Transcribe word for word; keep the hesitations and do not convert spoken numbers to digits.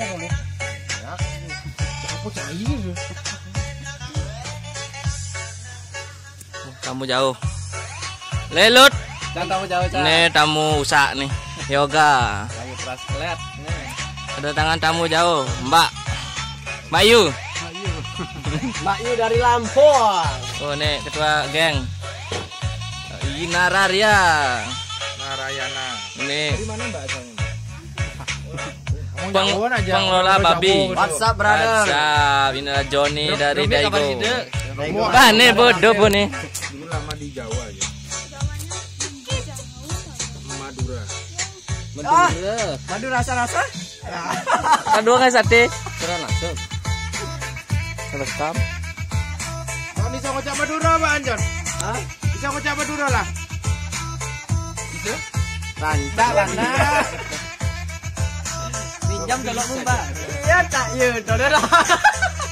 boleh. Ya, aku cair. Tamu jauh. Lelut. Dan tamu jauh, Cak. Nih tamu usak nih. Yoga. Lagi keras kelet. Nih. Kedatangan tamu jauh, Mbak. Mbak Yu. Mbak Yu dari Lampung. Oh, nih ketua geng. Inararia. Narayana. Ini Dari mana Mbak asalnya? Peng, pengelola babi. WhatsApp brother. WhatsApp. Inilah Joni dari Rumi, kabar Daigo. sih, Dek? Bah, nih bodoh bu nih. Dulu lama di Jawa ya. Madura. Ah, madu rasa-rasa? Kedua nggak sate. Kurang langsung. Rekam. Oh, bisa ngocak Madura, Pak Anjon? Hah? Bisa ngocak Madura lah. Bisa? Rancak mana? Pinjam kalau Mbak. Iya, Cak Yu, saudara.